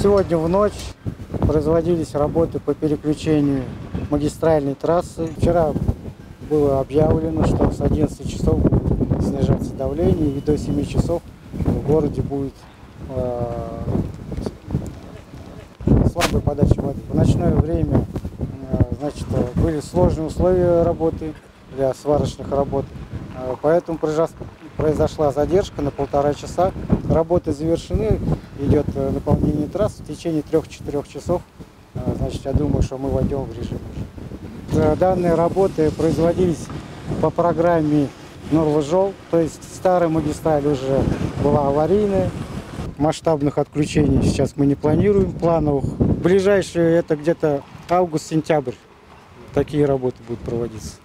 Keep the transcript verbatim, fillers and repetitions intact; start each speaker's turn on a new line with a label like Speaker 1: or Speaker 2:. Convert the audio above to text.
Speaker 1: Сегодня в ночь производились работы по переключению магистральной трассы. Вчера было объявлено, что с одиннадцати часов будет снижаться давление, и до семи часов в городе будет э, слабая подача воды. В ночное время э, значит, были сложные условия работы для сварочных работ, э, поэтому произошла задержка на полтора часа. Работы завершены, идет наполнение трасс в течение трех-четырех часов. Э, значит, я думаю, что мы войдем в режим. Данные работы производились по программе Норвежол, то есть старая магистраль уже была аварийная. Масштабных отключений сейчас мы не планируем, плановых. Ближайшие это где-то август-сентябрь такие работы будут проводиться.